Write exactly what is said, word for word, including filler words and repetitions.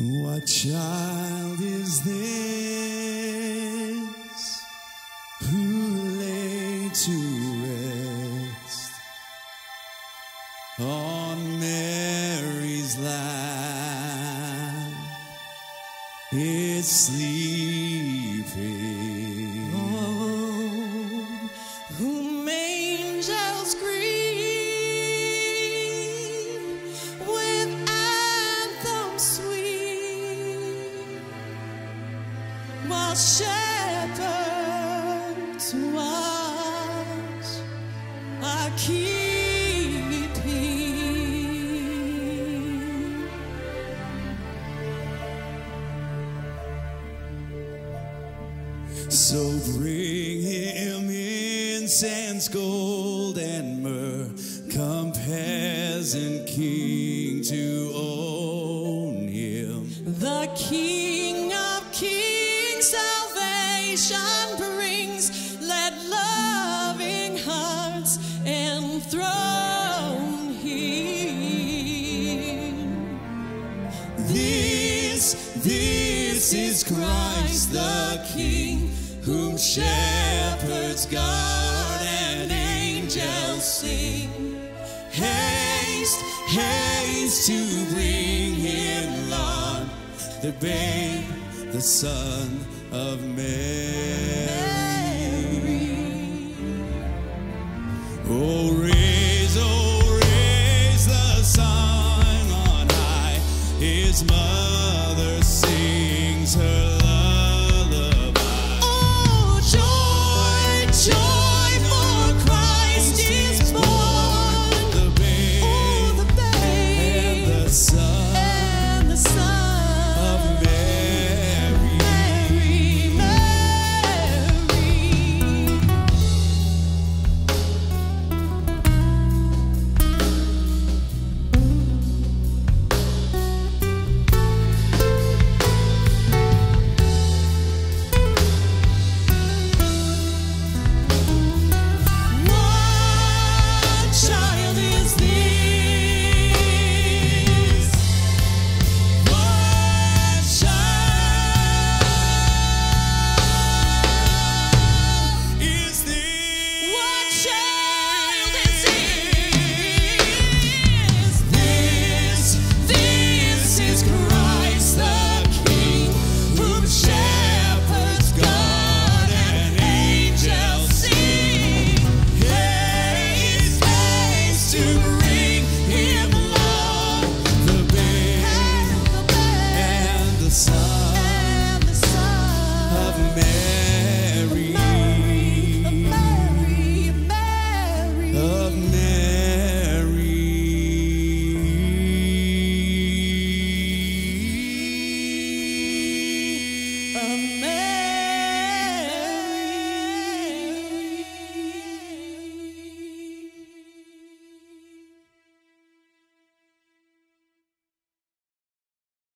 What child is this who lay to rest on Mary's lap is sleeping? Oh, whom angels greet with anthems sweet, while shepherds watch are keeping. So bring him incense, gold, and myrrh. Come, peasant king, to own him. The King of Kings salvation brings. Let loving hearts enthrone him. This, this is Christ the King, whom shepherds guard and angels sing. Haste, haste to bring him, Lord, the babe, the Son of Mary. Oh, raise, oh, raise the Son on high. His mother sings her lullaby. Oh, joy, joy, for Christ is born. The babe, Oh, the babe and the Son and the Son of Mary. Mary, Mary. What child is this? What child Is this? What child is this? This, this is Christ the King, whom shepherds guard and angels sing. Haste, haste to bring him, Lord, the babe and the Son And the Son of Mary. Mary, Mary, Of Mary. of Mary.